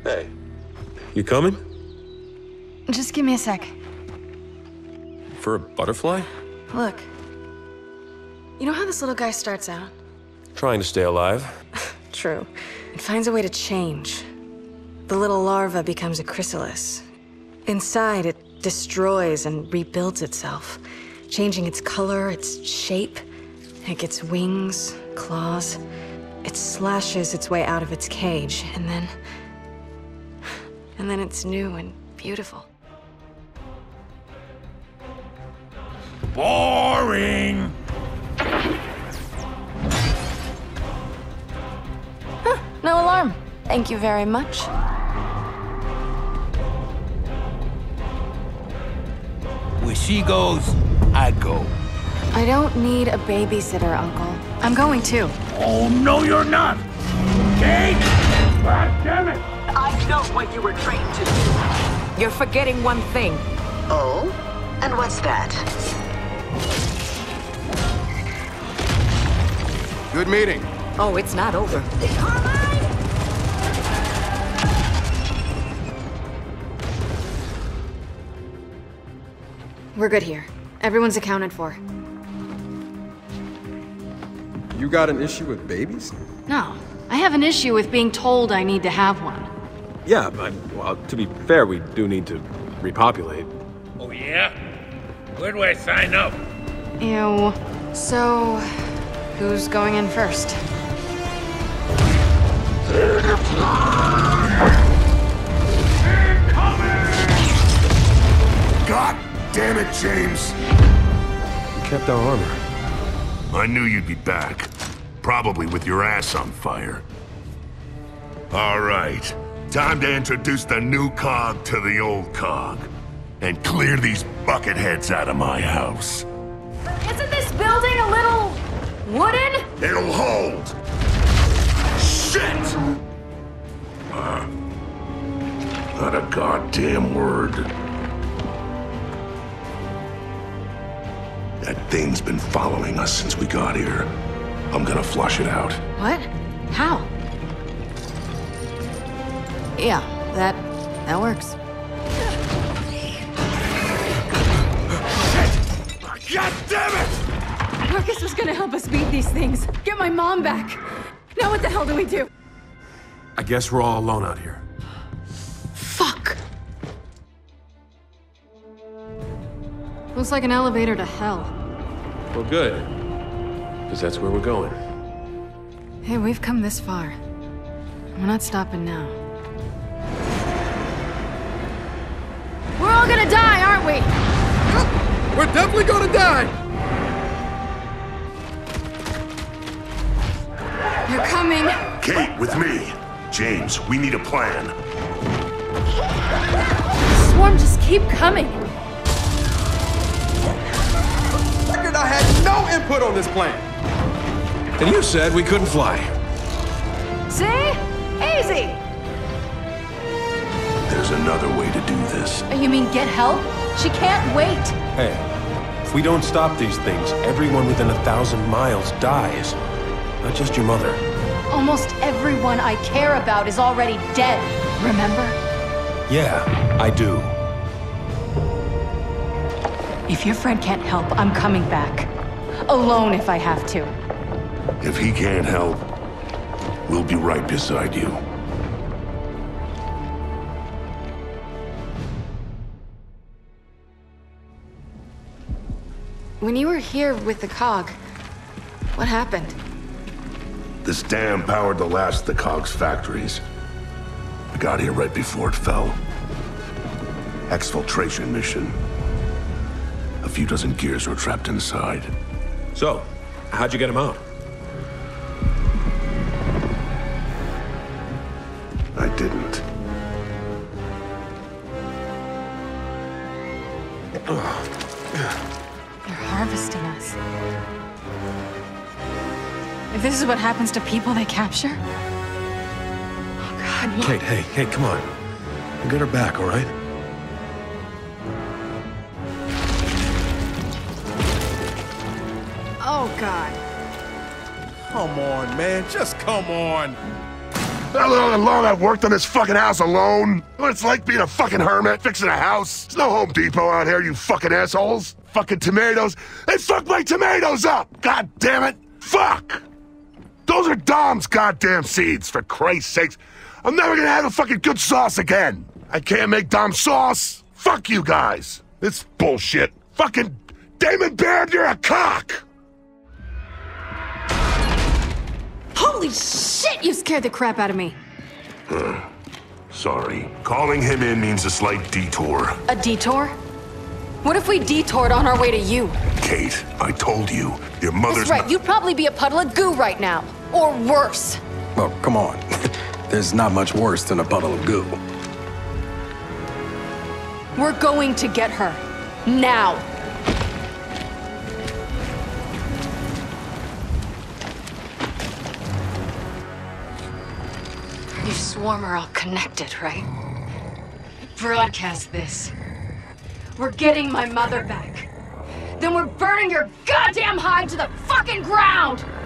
Hey, you coming? Just give me a sec. For a butterfly? Look. You know how this little guy starts out? Trying to stay alive. True. It finds a way to change. The little larva becomes a chrysalis. Inside, it destroys and rebuilds itself, changing its color, its shape. It gets wings, claws. It slashes its way out of its cage, and then it's new and beautiful. Boring! Huh, no alarm. Thank you very much. Where she goes, I go. I don't need a babysitter, Uncle. I'm going too. Oh, no, you're not! Kate! God damn it! I know what you were trained to do. You're forgetting one thing. Oh? And what's that? Good meeting. Oh, it's not over. We're good here. Everyone's accounted for. You got an issue with babies? No. I have an issue with being told I need to have one. Yeah, but, well, to be fair, we do need to repopulate. Oh, yeah? Where do I sign up? Ew. So, who's going in first? God damn it, James! We kept our armor. I knew you'd be back. Probably with your ass on fire. All right. Time to introduce the new cog to the old cog. And clear these bucketheads out of my house. Isn't this building a little wooden? It'll hold! Shit! Not a goddamn word. That thing's been following us since we got here. I'm gonna flush it out. What? How? Yeah, that works. God damn it! Marcus was gonna help us beat these things. Get my mom back. Now what the hell do we do? I guess we're all alone out here. Fuck! Looks like an elevator to hell. Well, good. Because that's where we're going. Hey, we've come this far. We're not stopping now. We're all gonna die, aren't we? We're definitely gonna die! You're coming. Kate, with me. James, we need a plan. Swarm, just keep coming. Figured I had no input on this plan. And you said we couldn't fly. See? Easy. There's another way to do this. You mean get help? She can't wait. Hey, if we don't stop these things, everyone within 1,000 miles dies. Not just your mother. Almost everyone I care about is already dead, remember? Yeah, I do. If your friend can't help, I'm coming back. Alone if I have to. If he can't help, we'll be right beside you. When you were here with the cog, what happened? This dam powered the last of the cog's factories. I got here right before it fell. Exfiltration mission. A few dozen gears were trapped inside. So, how'd you get him out? I didn't. They're harvesting us. If this is what happens to people they capture? Oh God, what? Kate, hey, come on. We'll get her back, all right? Oh God. Come on, man. Just come on. How long I've worked on this fucking house alone? What it's like being a fucking hermit, fixing a house? There's no Home Depot out here, you fucking assholes. Fucking tomatoes. They fucked my tomatoes up! God damn it! Fuck! Those are Dom's goddamn seeds, for Christ's sakes. I'm never gonna have a fucking good sauce again. I can't make Dom sauce. Fuck you guys. It's bullshit. Fucking Damon Baird, you're a cock! Holy shit, you scared the crap out of me. Sorry. Calling him in means a slight detour. A detour? What if we detoured on our way to you? Kate, I told you, your mother's That's right, you'd probably be a puddle of goo right now. Or worse. Oh, come on. There's not much worse than a puddle of goo. We're going to get her. Now. You swarm are all connected, right? Broadcast this. We're getting my mother back. Then we're burning your goddamn hive to the fucking ground!